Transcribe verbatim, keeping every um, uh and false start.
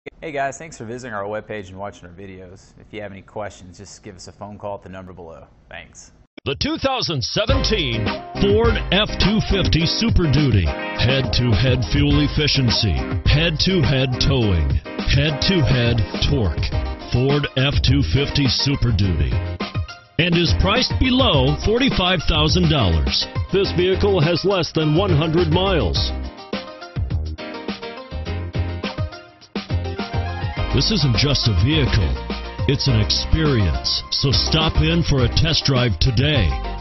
Hey guys, thanks for visiting our webpage and watching our videos. If you have any questions, just give us a phone call at the number below. Thanks. The two thousand seventeen Ford F two fifty Super Duty. Head-to-head fuel efficiency, head-to-head towing, head-to-head torque. Ford F two fifty Super Duty. And is priced below forty-five thousand dollars. This vehicle has less than one hundred miles. This isn't just a vehicle, it's an experience. So stop in for a test drive today.